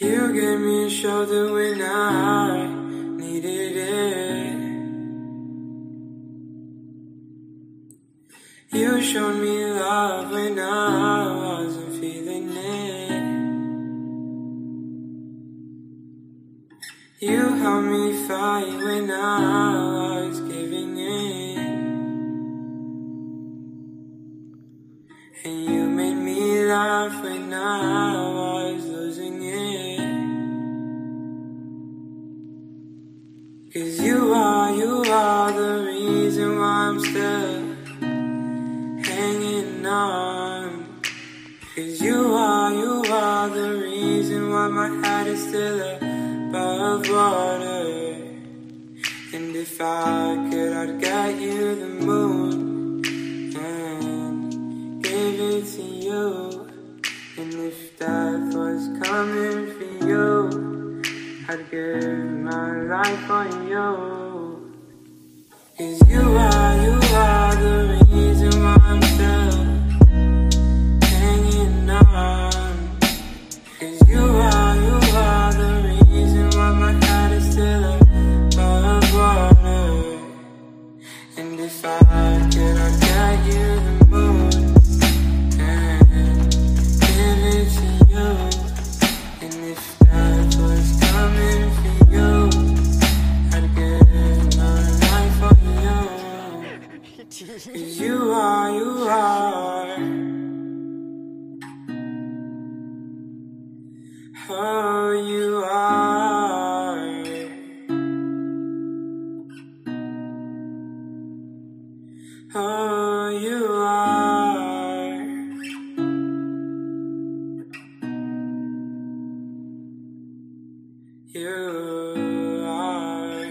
You gave me a shoulder when I needed it. You showed me love when I wasn't feeling it. You helped me fight when I was giving in. And you made me laugh when I was losing it. 'Cause you are the reason why I'm still hanging on. 'Cause you are the reason why my head is still above water. And if I could, I'd get you the moon and give it to you. And if death was coming for you, I'd give my life for you. 'Cause you are the reason why I'm still hanging on. 'Cause you are the reason why my head is still above water. And if I could, I'd get you the moon and give it to you. And if death was coming for you, I'd give my life for you. 'Cause you are oh, you are. Oh, you are. You are.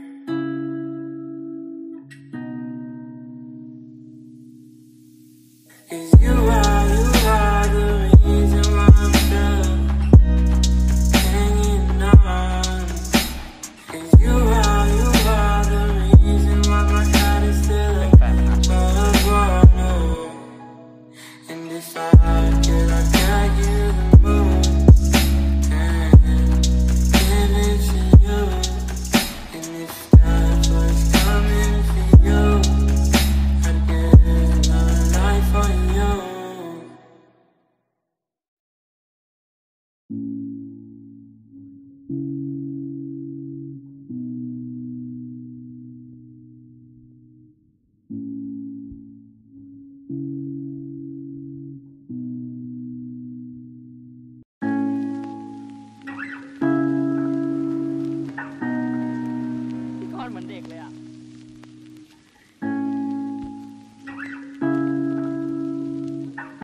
'Cause you are the reason why I'm still hanging on. 'Cause you are the reason why my head is still above water. And if I could, I'd get you the moon and give it to you. And if death was coming for you, I'd give my life for you.